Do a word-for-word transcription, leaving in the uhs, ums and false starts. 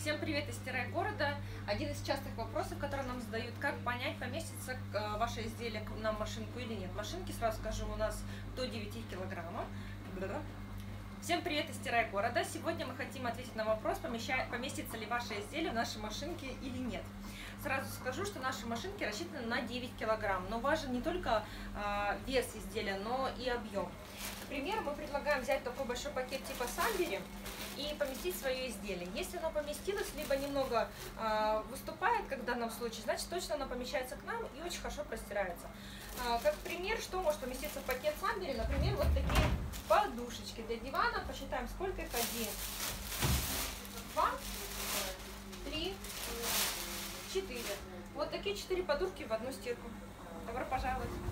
Всем привет из города. Один из частых вопросов, которые нам задают: как понять, поместится ваше изделие на машинку или нет. Машинки, сразу скажу, у нас до девяти килограммов. Всем привет из города. Сегодня мы хотим ответить на вопрос, поместится ли ваше изделие в нашей машинке или нет. Сразу скажу, что наши машинки рассчитаны на девять килограмм, но важен не только э, вес изделия, но и объем. Например, мы предлагаем взять такой большой пакет типа Самбери и поместить свое изделие. Если оно поместилось, либо немного э, выступает, как в данном случае, значит точно оно помещается к нам и очень хорошо простирается. Э, как пример, что может поместиться в пакет Самбери, например, вот такие подушечки для дивана. Посчитаем, сколько их: один, два, три, четыре. Вот такие четыре подушки в одну стирку. Добро пожаловать!